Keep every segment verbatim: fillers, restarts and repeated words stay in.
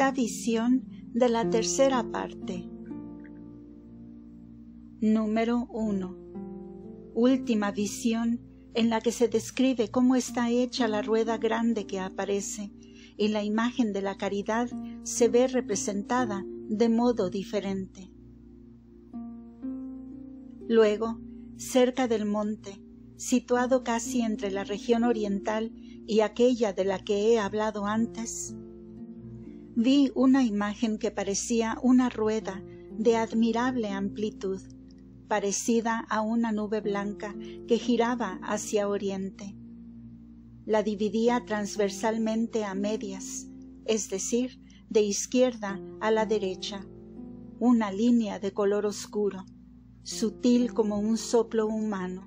Quinta visión de la tercera parte. Número uno. Última visión en la que se describe cómo está hecha la rueda grande que aparece, y la imagen de la caridad se ve representada de modo diferente. Luego, cerca del monte, situado casi entre la región oriental y aquella de la que he hablado antes, vi una imagen que parecía una rueda de admirable amplitud, parecida a una nube blanca que giraba hacia oriente. La dividía transversalmente a medias, es decir, de izquierda a la derecha, una línea de color oscuro, sutil como un soplo humano.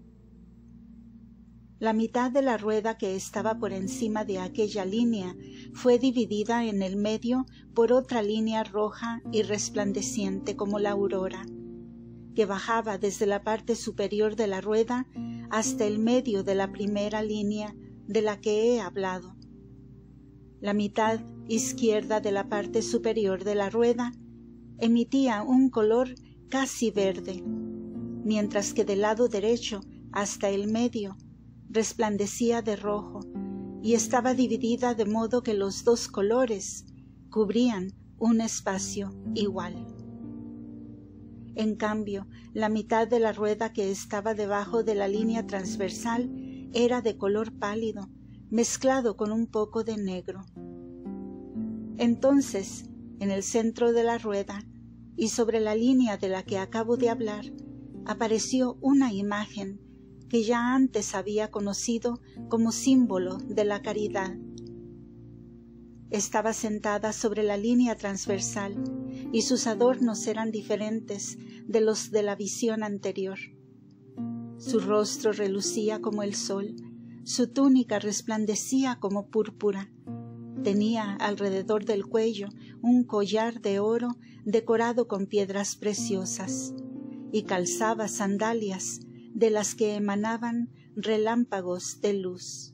La mitad de la rueda que estaba por encima de aquella línea fue dividida en el medio por otra línea roja y resplandeciente como la aurora, que bajaba desde la parte superior de la rueda hasta el medio de la primera línea de la que he hablado. La mitad izquierda de la parte superior de la rueda emitía un color casi verde, mientras que del lado derecho hasta el medio resplandecía de rojo y estaba dividida de modo que los dos colores cubrían un espacio igual. En cambio, la mitad de la rueda que estaba debajo de la línea transversal era de color pálido, mezclado con un poco de negro. Entonces, en el centro de la rueda y sobre la línea de la que acabo de hablar, apareció una imagen que ya antes había conocido como símbolo de la caridad. Estaba sentada sobre la línea transversal y sus adornos eran diferentes de los de la visión anterior. Su rostro relucía como el sol, su túnica resplandecía como púrpura. Tenía alrededor del cuello un collar de oro decorado con piedras preciosas y calzaba sandalias de las que emanaban relámpagos de luz.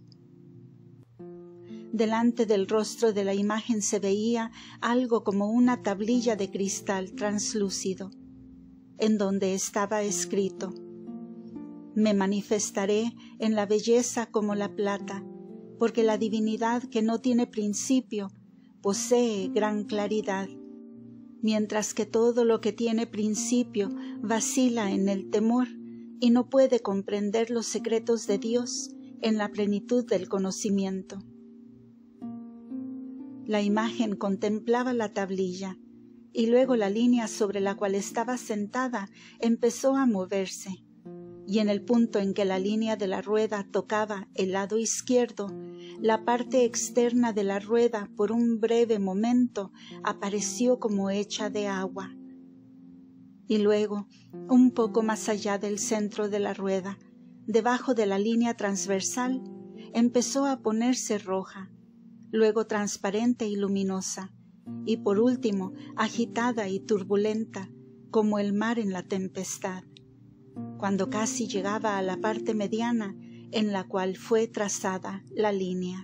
Delante del rostro de la imagen se veía algo como una tablilla de cristal translúcido, en donde estaba escrito: «Me manifestaré en la belleza como la plata, porque la divinidad que no tiene principio posee gran claridad, mientras que todo lo que tiene principio vacila en el temor y no puede comprender los secretos de Dios en la plenitud del conocimiento». La imagen contemplaba la tablilla, y luego la línea sobre la cual estaba sentada empezó a moverse, y en el punto en que la línea de la rueda tocaba el lado izquierdo, la parte externa de la rueda por un breve momento apareció como hecha de agua. Y luego, un poco más allá del centro de la rueda, debajo de la línea transversal, empezó a ponerse roja, luego transparente y luminosa, y por último agitada y turbulenta, como el mar en la tempestad, cuando casi llegaba a la parte mediana en la cual fue trazada la línea.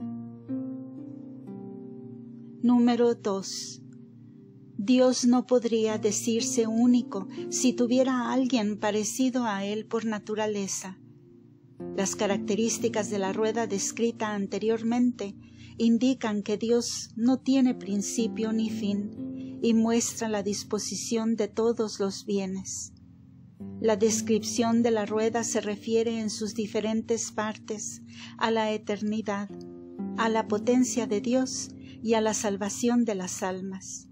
Número dos. Dios no podría decirse único si tuviera a alguien parecido a Él por naturaleza. Las características de la rueda descrita anteriormente indican que Dios no tiene principio ni fin y muestra la disposición de todos los bienes. La descripción de la rueda se refiere en sus diferentes partes a la eternidad, a la potencia de Dios y a la salvación de las almas.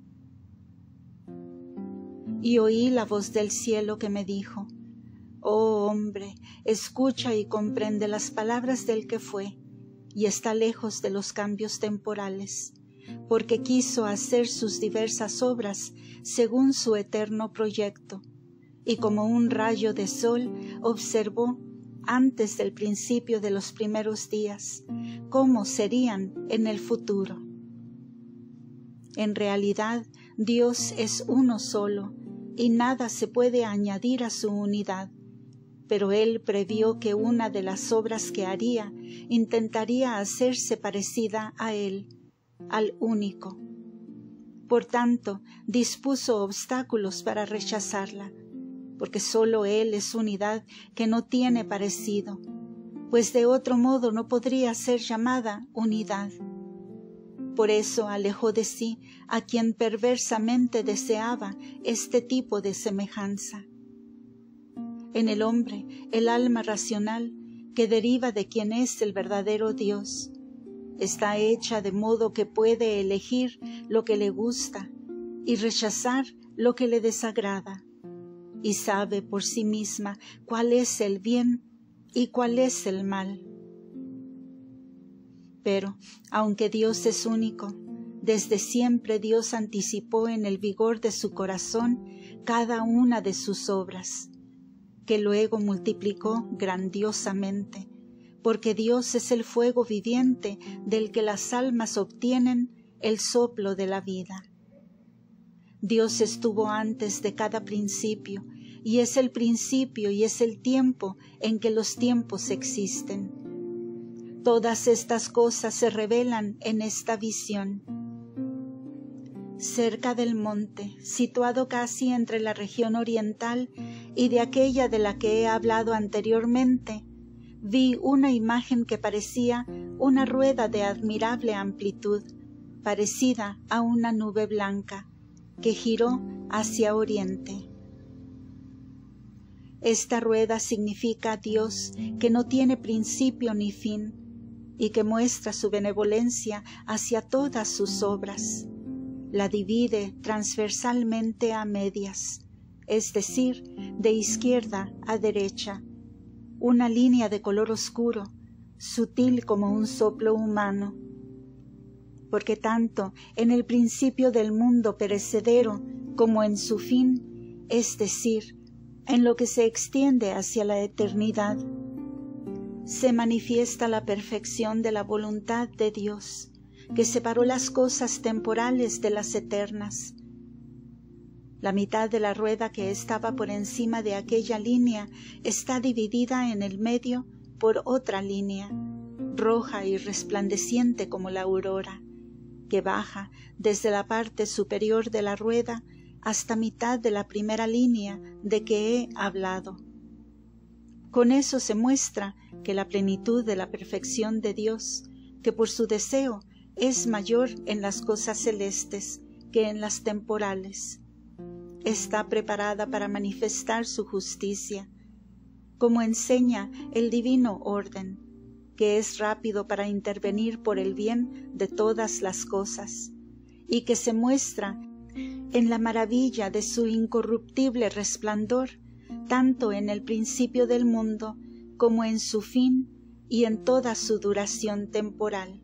Y oí la voz del cielo que me dijo: «Oh hombre, escucha y comprende las palabras del que fue, y está lejos de los cambios temporales, porque quiso hacer sus diversas obras según su eterno proyecto, y como un rayo de sol observó antes del principio de los primeros días cómo serían en el futuro». En realidad, Dios es uno solo, y nada se puede añadir a su unidad, pero Él previó que una de las obras que haría intentaría hacerse parecida a Él, al único, por tanto dispuso obstáculos para rechazarla, porque sólo Él es unidad que no tiene parecido, pues de otro modo no podría ser llamada unidad. Por eso alejó de sí a quien perversamente deseaba este tipo de semejanza. En el hombre, el alma racional, que deriva de quien es el verdadero Dios, está hecha de modo que puede elegir lo que le gusta y rechazar lo que le desagrada, y sabe por sí misma cuál es el bien y cuál es el mal. Pero, aunque Dios es único, desde siempre Dios anticipó en el vigor de su corazón cada una de sus obras, que luego multiplicó grandiosamente, porque Dios es el fuego viviente del que las almas obtienen el soplo de la vida. Dios estuvo antes de cada principio, y es el principio y es el tiempo en que los tiempos existen. Todas estas cosas se revelan en esta visión. Cerca del monte, situado casi entre la región oriental y de aquella de la que he hablado anteriormente, vi una imagen que parecía una rueda de admirable amplitud, parecida a una nube blanca, que giró hacia oriente. Esta rueda significa Dios, que no tiene principio ni fin, y que muestra su benevolencia hacia todas sus obras. La divide transversalmente a medias, es decir, de izquierda a derecha, una línea de color oscuro, sutil como un soplo humano. Porque tanto en el principio del mundo perecedero como en su fin, es decir, en lo que se extiende hacia la eternidad, se manifiesta la perfección de la voluntad de Dios, que separó las cosas temporales de las eternas. La mitad de la rueda que estaba por encima de aquella línea está dividida en el medio por otra línea, roja y resplandeciente como la aurora, que baja desde la parte superior de la rueda hasta mitad de la primera línea de que he hablado. Con eso se muestra que la plenitud de la perfección de Dios, que por su deseo es mayor en las cosas celestes que en las temporales, está preparada para manifestar su justicia, como enseña el divino orden, que es rápido para intervenir por el bien de todas las cosas, y que se muestra en la maravilla de su incorruptible resplandor, tanto en el principio del mundo como en su fin y en toda su duración temporal.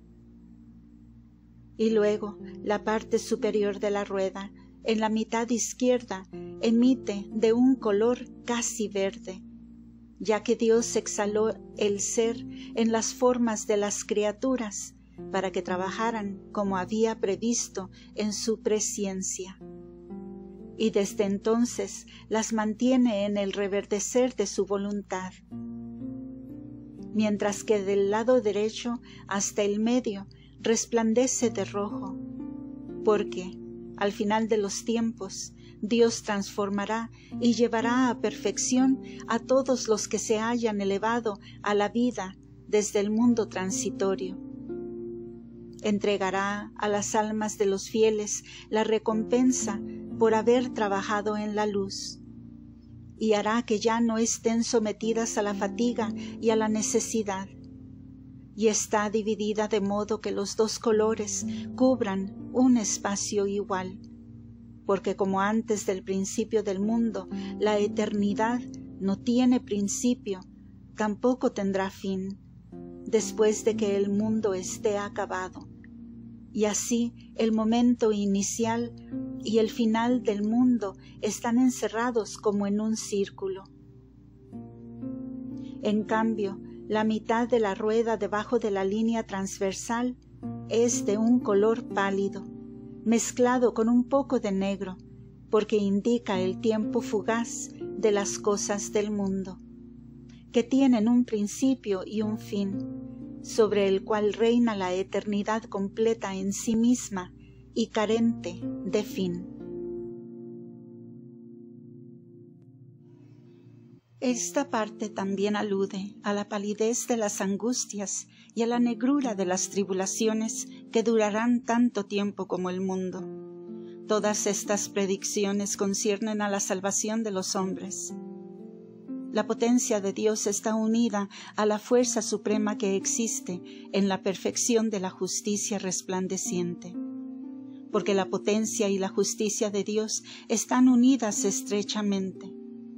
Y luego la parte superior de la rueda, en la mitad izquierda, emite de un color casi verde, ya que Dios exhaló el ser en las formas de las criaturas para que trabajaran como había previsto en su presciencia. Y desde entonces las mantiene en el reverdecer de su voluntad. Mientras que del lado derecho hasta el medio resplandece de rojo, porque, al final de los tiempos, Dios transformará y llevará a perfección a todos los que se hayan elevado a la vida desde el mundo transitorio. Entregará a las almas de los fieles la recompensa por haber trabajado en la luz, y hará que ya no estén sometidas a la fatiga y a la necesidad, y está dividida de modo que los dos colores cubran un espacio igual, porque como antes del principio del mundo la eternidad no tiene principio, tampoco tendrá fin, después de que el mundo esté acabado, y así el momento inicial y el final del mundo están encerrados como en un círculo. En cambio, la mitad de la rueda debajo de la línea transversal es de un color pálido, mezclado con un poco de negro, porque indica el tiempo fugaz de las cosas del mundo, que tienen un principio y un fin, sobre el cual reina la eternidad completa en sí misma y carente de fin. Esta parte también alude a la palidez de las angustias y a la negrura de las tribulaciones que durarán tanto tiempo como el mundo. Todas estas predicciones conciernen a la salvación de los hombres. La potencia de Dios está unida a la fuerza suprema que existe en la perfección de la justicia resplandeciente, porque la potencia y la justicia de Dios están unidas estrechamente.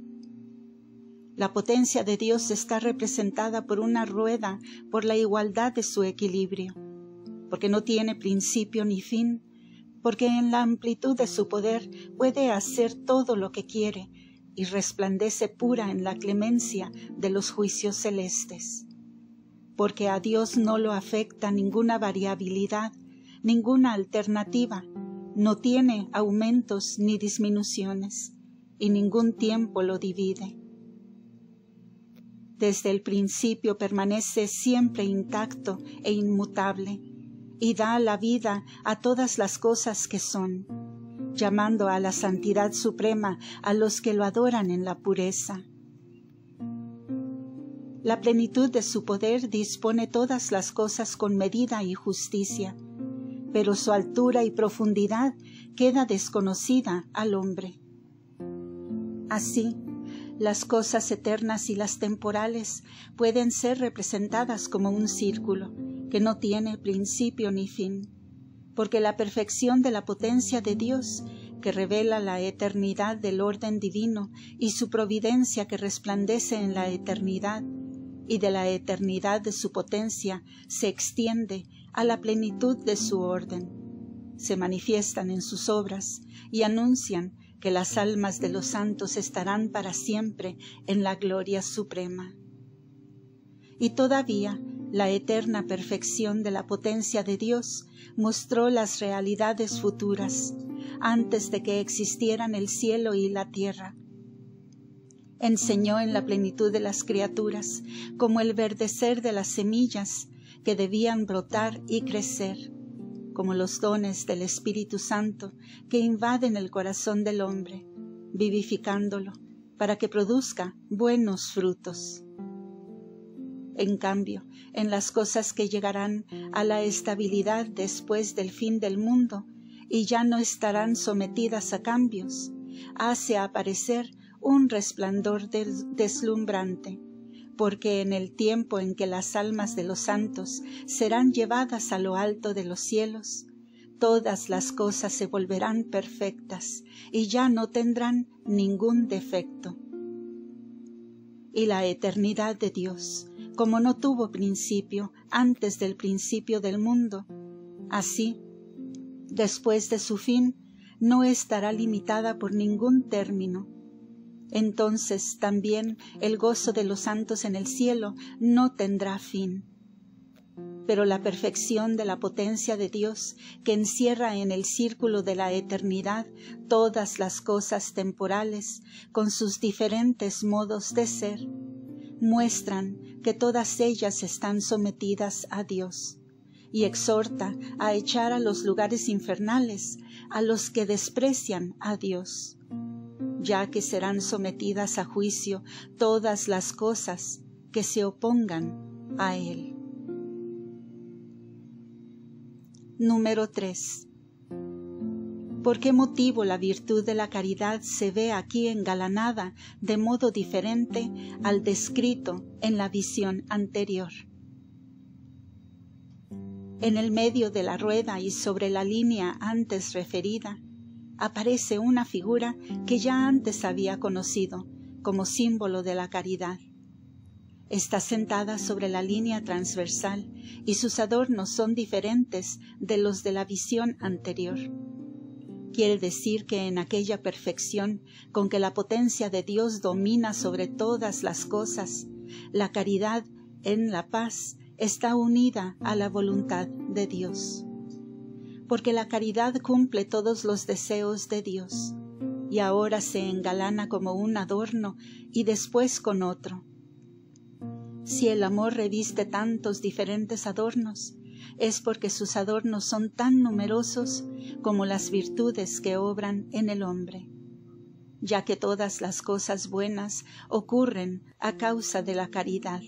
La potencia de Dios está representada por una rueda por la igualdad de su equilibrio, porque no tiene principio ni fin, porque en la amplitud de su poder puede hacer todo lo que quiere y resplandece pura en la clemencia de los juicios celestes, porque a Dios no lo afecta ninguna variabilidad, ninguna alternativa, no tiene aumentos ni disminuciones, y ningún tiempo lo divide. Desde el principio permanece siempre intacto e inmutable, y da la vida a todas las cosas que son, llamando a la santidad suprema a los que lo adoran en la pureza. La plenitud de su poder dispone todas las cosas con medida y justicia, pero su altura y profundidad queda desconocida al hombre. Así, las cosas eternas y las temporales pueden ser representadas como un círculo que no tiene principio ni fin, porque la perfección de la potencia de Dios, que revela la eternidad del orden divino y su providencia que resplandece en la eternidad, y de la eternidad de su potencia se extiende a la plenitud de su orden, se manifiestan en sus obras y anuncian que las almas de los santos estarán para siempre en la gloria suprema. Y todavía la eterna perfección de la potencia de Dios mostró las realidades futuras, antes de que existieran el cielo y la tierra. Enseñó en la plenitud de las criaturas, como el verdecer de las semillas que debían brotar y crecer, como los dones del Espíritu Santo que invaden el corazón del hombre, vivificándolo para que produzca buenos frutos. En cambio, en las cosas que llegarán a la estabilidad después del fin del mundo y ya no estarán sometidas a cambios, hace aparecer un resplandor des- deslumbrante, porque en el tiempo en que las almas de los santos serán llevadas a lo alto de los cielos, todas las cosas se volverán perfectas y ya no tendrán ningún defecto. Y la eternidad de Dios, como no tuvo principio antes del principio del mundo, así, después de su fin, no estará limitada por ningún término. Entonces también el gozo de los santos en el cielo no tendrá fin. Pero la perfección de la potencia de Dios, que encierra en el círculo de la eternidad todas las cosas temporales, con sus diferentes modos de ser, muestran que todas ellas están sometidas a Dios, y exhorta a echar a los lugares infernales a los que desprecian a Dios, ya que serán sometidas a juicio todas las cosas que se opongan a Él. Número tres. ¿Por qué motivo la virtud de la caridad se ve aquí engalanada de modo diferente al descrito en la visión anterior? En el medio de la rueda y sobre la línea antes referida, aparece una figura que ya antes había conocido como símbolo de la caridad. Está sentada sobre la línea transversal y sus adornos son diferentes de los de la visión anterior. Quiere decir que en aquella perfección con que la potencia de Dios domina sobre todas las cosas, la caridad en la paz está unida a la voluntad de Dios. Porque la caridad cumple todos los deseos de Dios, y ahora se engalana como un adorno y después con otro. Si el amor reviste tantos diferentes adornos, es porque sus adornos son tan numerosos como las virtudes que obran en el hombre, ya que todas las cosas buenas ocurren a causa de la caridad.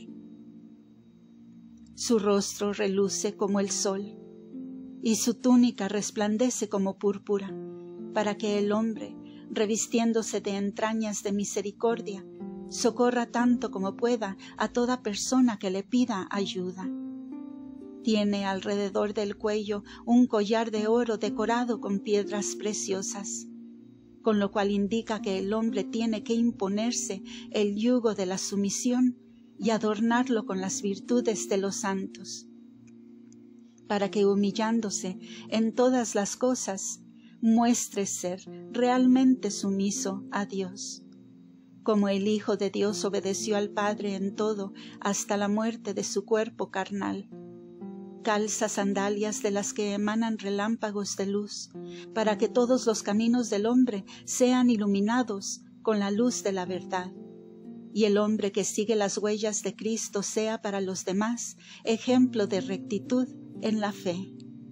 Su rostro reluce como el sol, y su túnica resplandece como púrpura, para que el hombre, revistiéndose de entrañas de misericordia, socorra tanto como pueda a toda persona que le pida ayuda. Tiene alrededor del cuello un collar de oro decorado con piedras preciosas, con lo cual indica que el hombre tiene que imponerse el yugo de la sumisión y adornarlo con las virtudes de los santos, para que humillándose en todas las cosas, muestre ser realmente sumiso a Dios, como el Hijo de Dios obedeció al Padre en todo hasta la muerte de su cuerpo carnal. Calza sandalias de las que emanan relámpagos de luz, para que todos los caminos del hombre sean iluminados con la luz de la verdad, y el hombre que sigue las huellas de Cristo sea para los demás ejemplo de rectitud en la fe.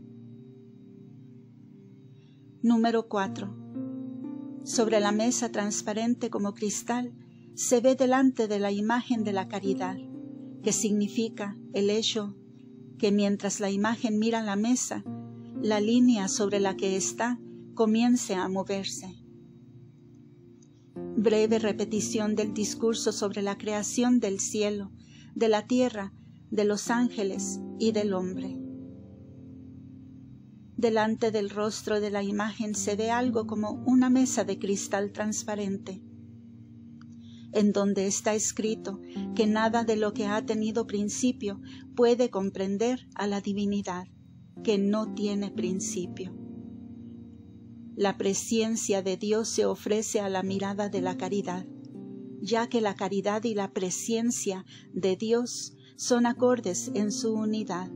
Número cuatro. Sobre la mesa transparente como cristal se ve delante de la imagen de la caridad, que significa el hecho que mientras la imagen mira la mesa, la línea sobre la que está comience a moverse. Breve repetición del discurso sobre la creación del cielo, de la tierra, de los ángeles y del hombre. Delante del rostro de la imagen se ve algo como una mesa de cristal transparente, en donde está escrito que nada de lo que ha tenido principio puede comprender a la divinidad, que no tiene principio. La presciencia de Dios se ofrece a la mirada de la caridad, ya que la caridad y la presciencia de Dios son acordes en su unidad.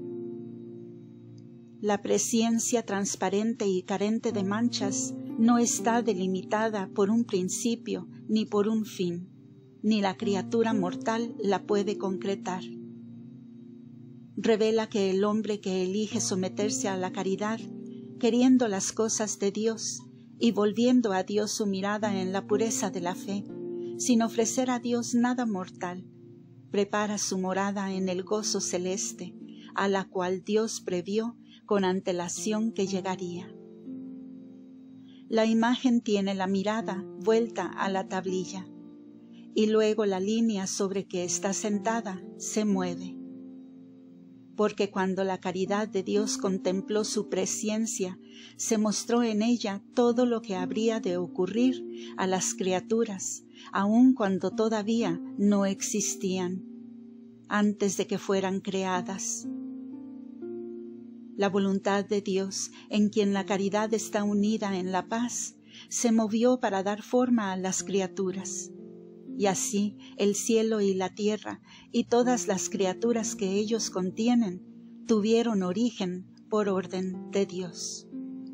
La presciencia transparente y carente de manchas no está delimitada por un principio ni por un fin, ni la criatura mortal la puede concretar. Revela que el hombre que elige someterse a la caridad, queriendo las cosas de Dios y volviendo a Dios su mirada en la pureza de la fe, sin ofrecer a Dios nada mortal, prepara su morada en el gozo celeste, a la cual Dios previó con antelación que llegaría. La imagen tiene la mirada vuelta a la tablilla, y luego la línea sobre que está sentada se mueve. Porque cuando la caridad de Dios contempló su presciencia, se mostró en ella todo lo que habría de ocurrir a las criaturas, aun cuando todavía no existían, antes de que fueran creadas. La voluntad de Dios, en quien la caridad está unida en la paz, se movió para dar forma a las criaturas. Y así el cielo y la tierra y todas las criaturas que ellos contienen tuvieron origen por orden de Dios.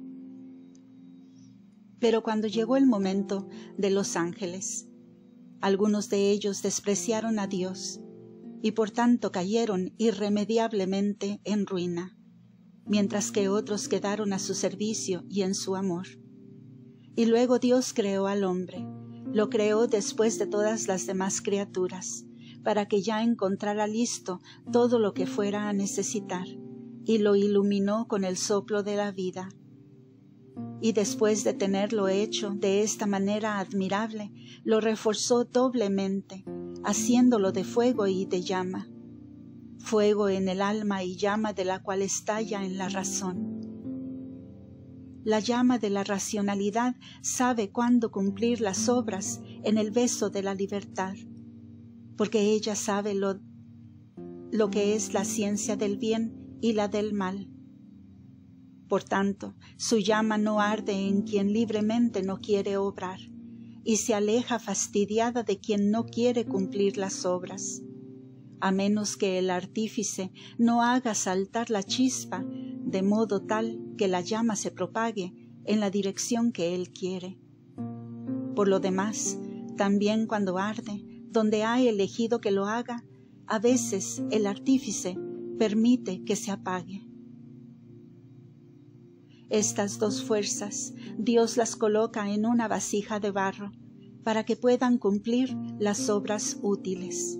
Pero cuando llegó el momento de los ángeles, algunos de ellos despreciaron a Dios y por tanto cayeron irremediablemente en ruina, mientras que otros quedaron a su servicio y en su amor. Y luego Dios creó al hombre. Lo creó después de todas las demás criaturas, para que ya encontrara listo todo lo que fuera a necesitar, y lo iluminó con el soplo de la vida. Y después de tenerlo hecho de esta manera admirable, lo reforzó doblemente, haciéndolo de fuego y de llama, fuego en el alma y llama de la cual estalla en la razón. La llama de la racionalidad sabe cuándo cumplir las obras en el beso de la libertad, porque ella sabe lo, lo que es la ciencia del bien y la del mal. Por tanto, su llama no arde en quien libremente no quiere obrar, y se aleja fastidiada de quien no quiere cumplir las obras, a menos que el artífice no haga saltar la chispa de modo tal que la llama se propague en la dirección que él quiere. Por lo demás, también cuando arde, donde ha elegido que lo haga, a veces el artífice permite que se apague, Estas dos fuerzas Dios las coloca en una vasija de barro para que puedan cumplir las obras útiles.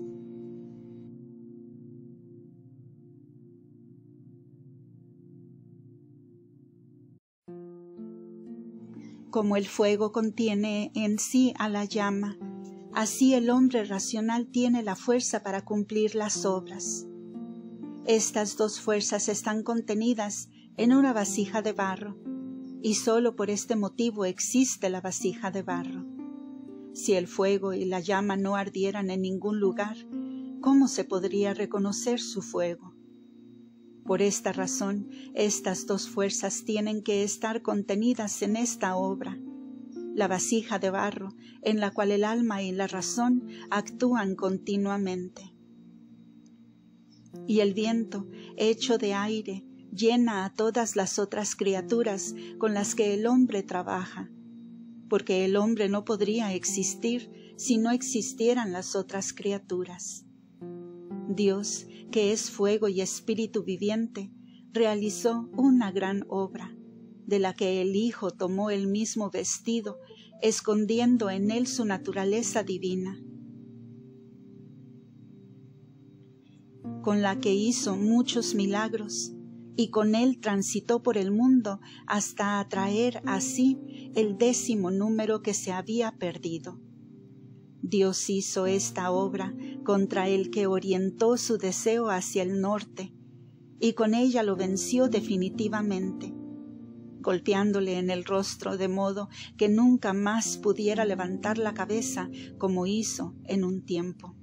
Como el fuego contiene en sí a la llama, así el hombre racional tiene la fuerza para cumplir las obras. Estas dos fuerzas están contenidas en una vasija de barro, y sólo por este motivo existe la vasija de barro. Si el fuego y la llama no ardieran en ningún lugar, ¿cómo se podría reconocer su fuego? Por esta razón, estas dos fuerzas tienen que estar contenidas en esta obra, la vasija de barro en la cual el alma y la razón actúan continuamente. Y el viento, hecho de aire, llena a todas las otras criaturas con las que el hombre trabaja, porque el hombre no podría existir si no existieran las otras criaturas. Dios, que es fuego y espíritu viviente, realizó una gran obra, de la que el Hijo tomó el mismo vestido, escondiendo en él su naturaleza divina, con la que hizo muchos milagros, y con él transitó por el mundo hasta atraer a sí el décimo número que se había perdido. Dios hizo esta obra contra el que orientó su deseo hacia el norte, y con ella lo venció definitivamente, golpeándole en el rostro de modo que nunca más pudiera levantar la cabeza como hizo en un tiempo.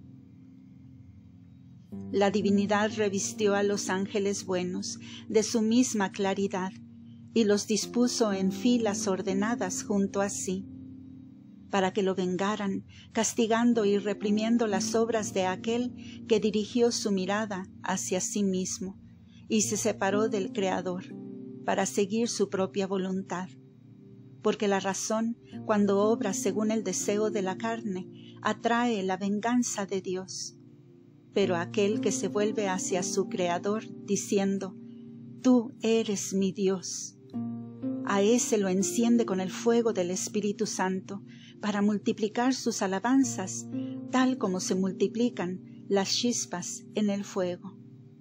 La divinidad revistió a los ángeles buenos de su misma claridad y los dispuso en filas ordenadas junto a sí, para que lo vengaran, castigando y reprimiendo las obras de aquel que dirigió su mirada hacia sí mismo y se separó del Creador para seguir su propia voluntad. Porque la razón, cuando obra según el deseo de la carne, atrae la venganza de Dios. Pero aquel que se vuelve hacia su Creador, diciendo, «Tú eres mi Dios», a ese lo enciende con el fuego del Espíritu Santo, para multiplicar sus alabanzas, tal como se multiplican las chispas en el fuego.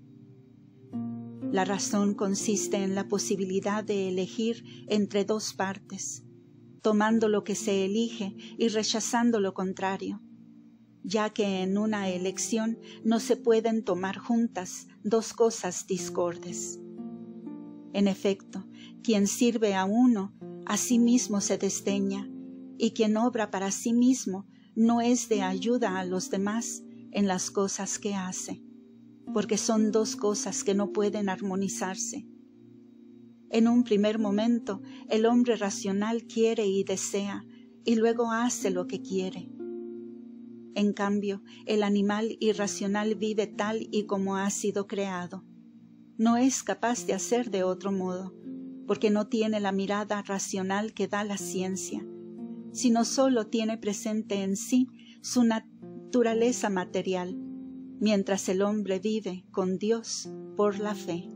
La razón consiste en la posibilidad de elegir entre dos partes, tomando lo que se elige y rechazando lo contrario, ya que en una elección no se pueden tomar juntas dos cosas discordes. En efecto, quien sirve a uno, a sí mismo se desdeña, y quien obra para sí mismo no es de ayuda a los demás en las cosas que hace, porque son dos cosas que no pueden armonizarse. En un primer momento, el hombre racional quiere y desea, y luego hace lo que quiere. En cambio, el animal irracional vive tal y como ha sido creado. No es capaz de hacer de otro modo, porque no tiene la mirada racional que da la ciencia, sino solo tiene presente en sí su naturaleza material, mientras el hombre vive con Dios por la fe.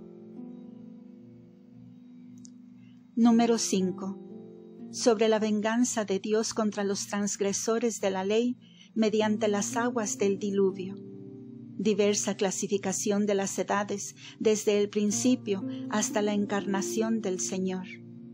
Número cinco. Sobre la venganza de Dios contra los transgresores de la ley mediante las aguas del diluvio. Diversa clasificación de las edades desde el principio hasta la encarnación del Señor.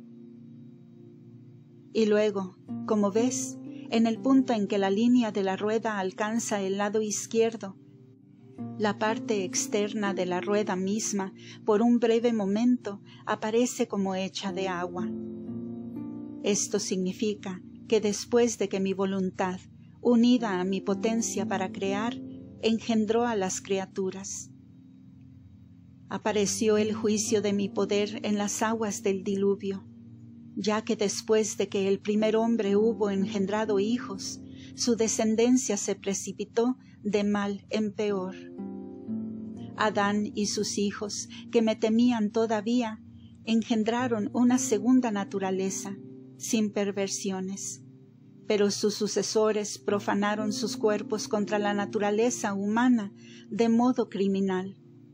Y luego, como ves, en el punto en que la línea de la rueda alcanza el lado izquierdo, la parte externa de la rueda misma, por un breve momento, aparece como hecha de agua. Esto significa que después de que mi voluntad, unida a mi potencia para crear, engendró a las criaturas, apareció el juicio de mi poder en las aguas del diluvio, ya que después de que el primer hombre hubo engendrado hijos, su descendencia se precipitó de mal en peor. Adán y sus hijos, que me temían todavía, engendraron una segunda naturaleza, sin perversiones. Pero sus sucesores profanaron sus cuerpos contra la naturaleza humana de modo criminal,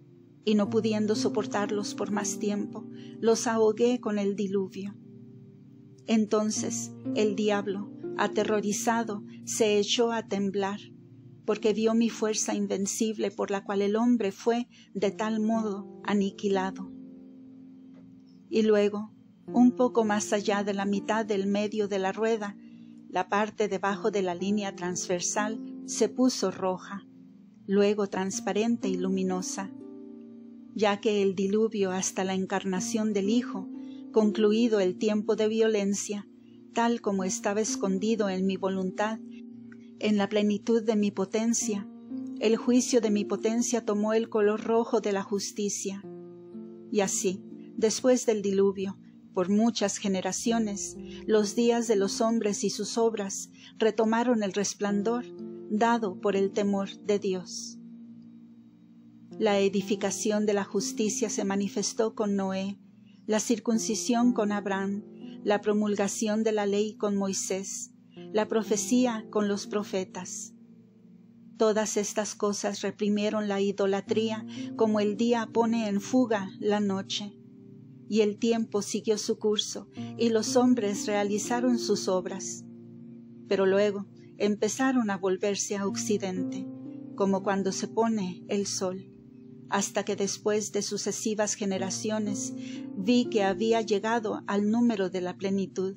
y no pudiendo soportarlos por más tiempo, los ahogué con el diluvio. Entonces el diablo, aterrorizado, se echó a temblar, porque vio mi fuerza invencible por la cual el hombre fue de tal modo aniquilado. Y luego, un poco más allá de la mitad del medio de la rueda, la parte debajo de la línea transversal se puso roja, luego transparente y luminosa, ya que el diluvio hasta la encarnación del Hijo, concluido el tiempo de violencia, tal como estaba escondido en mi voluntad, en la plenitud de mi potencia, el juicio de mi potencia tomó el color rojo de la justicia. Y así, después del diluvio, por muchas generaciones, los días de los hombres y sus obras retomaron el resplandor dado por el temor de Dios. La edificación de la justicia se manifestó con Noé, la circuncisión con Abraham, la promulgación de la ley con Moisés, la profecía con los profetas. Todas estas cosas reprimieron la idolatría como el día pone en fuga la noche. Y el tiempo siguió su curso, y los hombres realizaron sus obras. Pero luego empezaron a volverse a occidente, como cuando se pone el sol, hasta que después de sucesivas generaciones vi que había llegado al número de la plenitud.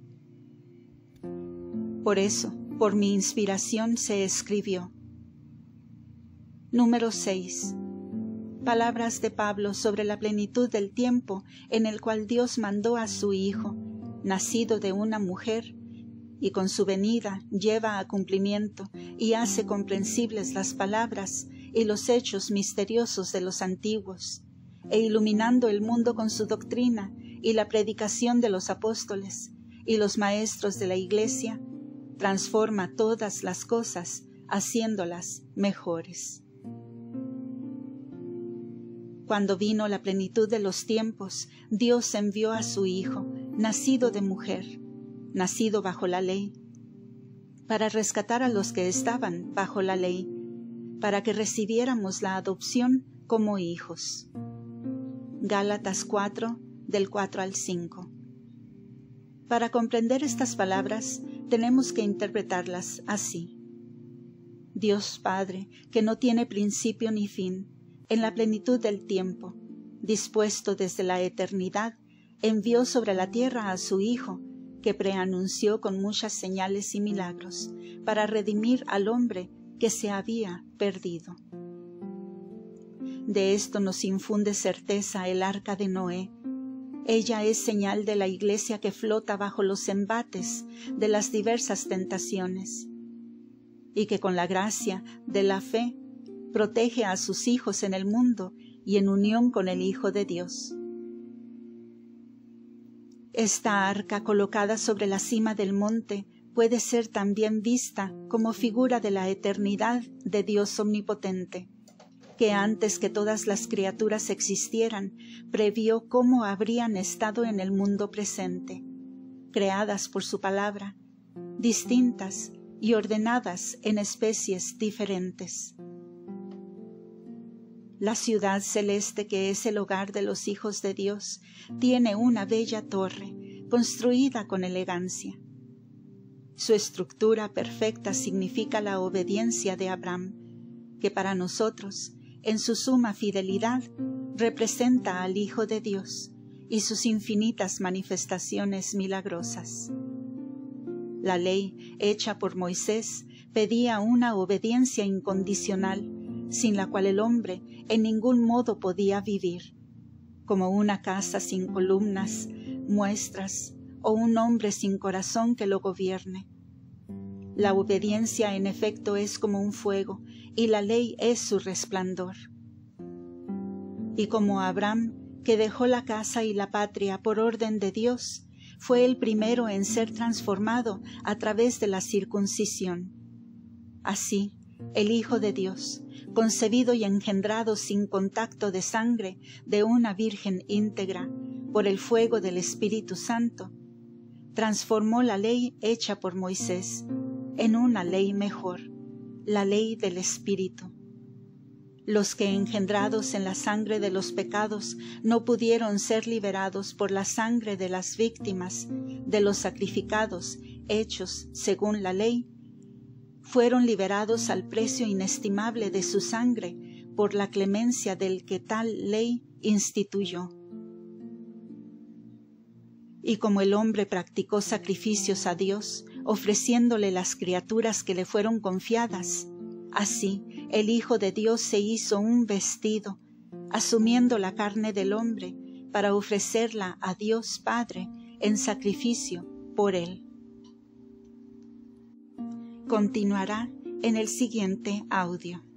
Por eso, por mi inspiración se escribió. Número seis. Palabras de Pablo sobre la plenitud del tiempo en el cual Dios mandó a su Hijo, nacido de una mujer, y con su venida lleva a cumplimiento y hace comprensibles las palabras y los hechos misteriosos de los antiguos, e iluminando el mundo con su doctrina y la predicación de los apóstoles y los maestros de la Iglesia, transforma todas las cosas haciéndolas mejores. Cuando vino la plenitud de los tiempos, Dios envió a su Hijo, nacido de mujer, nacido bajo la ley, para rescatar a los que estaban bajo la ley, para que recibiéramos la adopción como hijos. Gálatas cuatro, del cuatro al cinco. Para comprender estas palabras, tenemos que interpretarlas así. Dios Padre, que no tiene principio ni fin, en la plenitud del tiempo, dispuesto desde la eternidad, envió sobre la tierra a su Hijo, que preanunció con muchas señales y milagros, para redimir al hombre que se había perdido. De esto nos infunde certeza el arca de Noé. Ella es señal de la Iglesia que flota bajo los embates de las diversas tentaciones, y que con la gracia de la fe protege a sus hijos en el mundo y en unión con el Hijo de Dios. Esta arca colocada sobre la cima del monte puede ser también vista como figura de la eternidad de Dios omnipotente, que antes que todas las criaturas existieran, previó cómo habrían estado en el mundo presente, creadas por su palabra, distintas y ordenadas en especies diferentes. La ciudad celeste, que es el hogar de los hijos de Dios, tiene una bella torre, construida con elegancia. Su estructura perfecta significa la obediencia de Abraham, que para nosotros, en su suma fidelidad, representa al Hijo de Dios y sus infinitas manifestaciones milagrosas. La ley, hecha por Moisés, pedía una obediencia incondicional, sin la cual el hombre en ningún modo podía vivir, como una casa sin columnas, muestras, o un hombre sin corazón que lo gobierne. La obediencia en efecto es como un fuego, y la ley es su resplandor. Y como Abraham, que dejó la casa y la patria por orden de Dios, fue el primero en ser transformado a través de la circuncisión. Así, el Hijo de Dios, concebido y engendrado sin contacto de sangre de una virgen íntegra, por el fuego del Espíritu Santo, transformó la ley hecha por Moisés en una ley mejor, la ley del Espíritu. los que engendrados en la sangre de los pecados no pudieron ser liberados por la sangre de las víctimas, de los sacrificados hechos según la ley, fueron liberados al precio inestimable de su sangre por la clemencia del que tal ley instituyó. Y como el hombre practicó sacrificios a Dios, ofreciéndole las criaturas que le fueron confiadas, así el Hijo de Dios se hizo un vestido, asumiendo la carne del hombre, para ofrecerla a Dios Padre en sacrificio por él. Continuará en el siguiente audio.